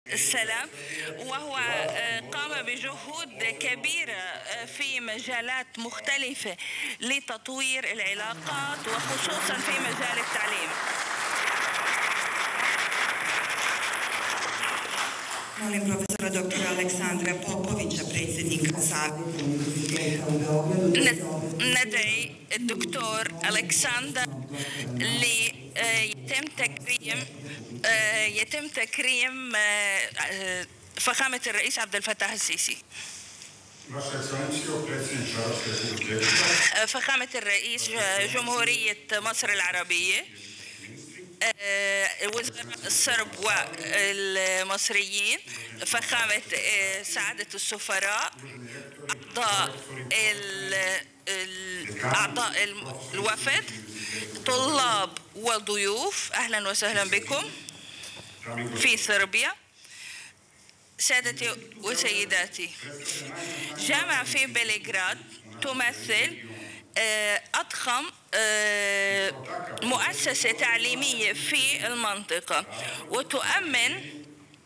السلام، وهو قام بجهود كبيرة في مجالات مختلفة لتطوير العلاقات وخصوصا في مجال التعليم. Molim profesora dr. Aleksandra Popovića, predsjednika Savjeta. ندعي الدكتور ألكسندر يتم تكريم فخامة الرئيس عبد الفتاح السيسي. فخامة الرئيس جمهورية مصر العربية، وزراء الصرب والمصريين، فخامة سعادة السفراء، أعضاء الوفد، طلاب وضيوف، أهلا وسهلا بكم في صربيا. سادتي وسيداتي، جامعة في بلغراد تمثل أضخم مؤسسة تعليمية في المنطقة، وتؤمن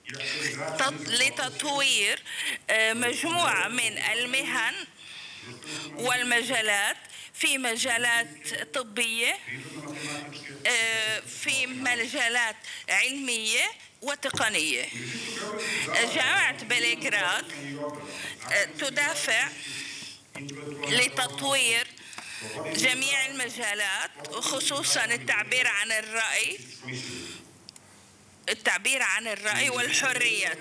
لتطوير مجموعة من المهن والمجالات في مجالات طبية، في مجالات علمية وتقنية. جامعة بلغراد تدافع لتطوير جميع المجالات، خصوصا التعبير عن الرأي والحريات.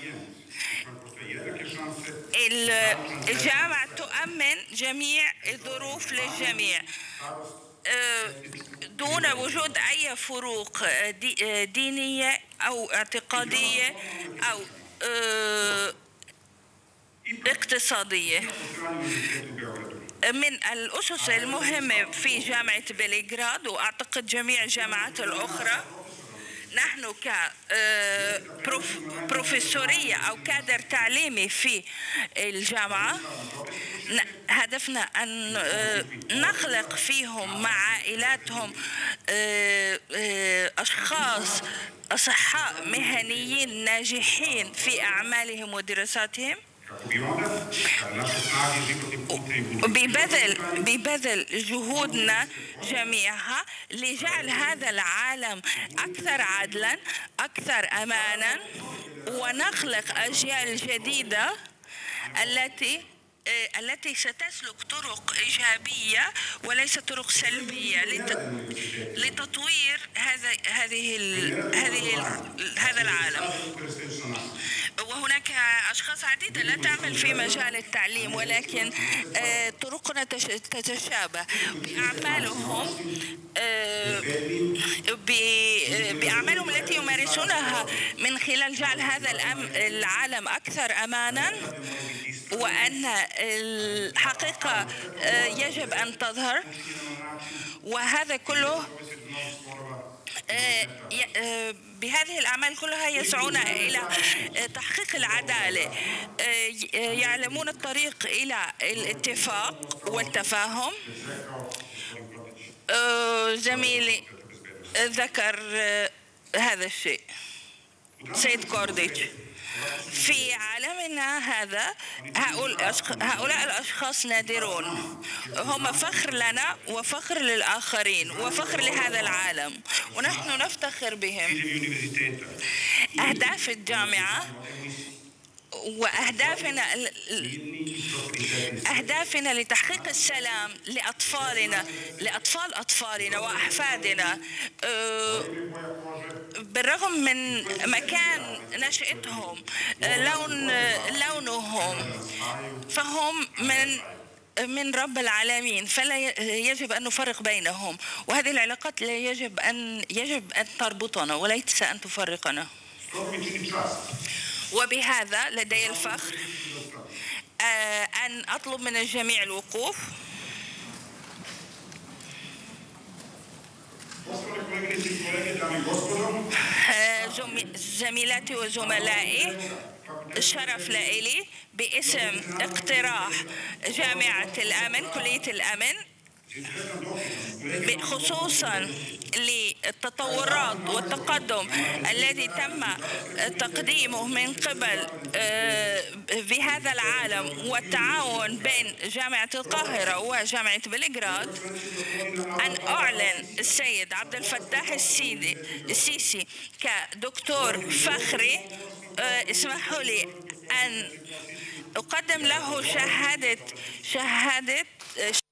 الجامعة تؤمن جميع الظروف للجميع دون وجود أي فروق دينية أو اعتقادية أو اقتصادية. من الأسس المهمة في جامعة بلغراد، وأعتقد جميع الجامعات الأخرى، نحن كبروفيسورية أو كادر تعليمي في الجامعة هدفنا أن نخلق فيهم مع عائلاتهم أشخاص أصحاء مهنيين ناجحين في أعمالهم ودراساتهم، ببذل جهودنا جميعها لجعل هذا العالم أكثر عدلا، أكثر أمانا، ونخلق أجيال جديدة التي ستسلك طرق إيجابية وليس طرق سلبية لتطوير هذا العالم. وهناك أشخاص عديدة لا تعمل في مجال التعليم، ولكن طرقنا تتشابه بأعمالهم التي يمارسونها من خلال جعل هذا العالم أكثر أمانا، وأن الحقيقة يجب أن تظهر. وهذا كله بهذه الأعمال كلها يسعون إلى تحقيق العدالة، يعلمون الطريق إلى الاتفاق والتفاهم. زميلي ذكر هذا الشيء، سيد كورديتش. في عالمنا هذا هؤلاء الأشخاص نادرون، هم فخر لنا وفخر للآخرين وفخر لهذا العالم، ونحن نفتخر بهم. أهداف الجامعة وأهدافنا لتحقيق السلام لأطفال أطفالنا وأحفادنا، بالرغم من مكان نشأتهم، لونهم، فهم من رب العالمين، فلا يجب أن نفرق بينهم، وهذه العلاقات يجب أن تربطنا وليس أن تفرقنا. وبهذا لدي الفخر أن أطلب من الجميع الوقوف. زميلاتي وزملائي، شرف لي باسم اقتراح جامعة الأمن، كلية الأمن، خصوصا للتطورات والتقدم الذي تم تقديمه من قبل في هذا العالم والتعاون بين جامعة القاهرة وجامعة بلغراد، أن أعلن السيد عبد الفتاح السيسي كدكتور فخري. اسمحوا لي أن أقدم له شهادة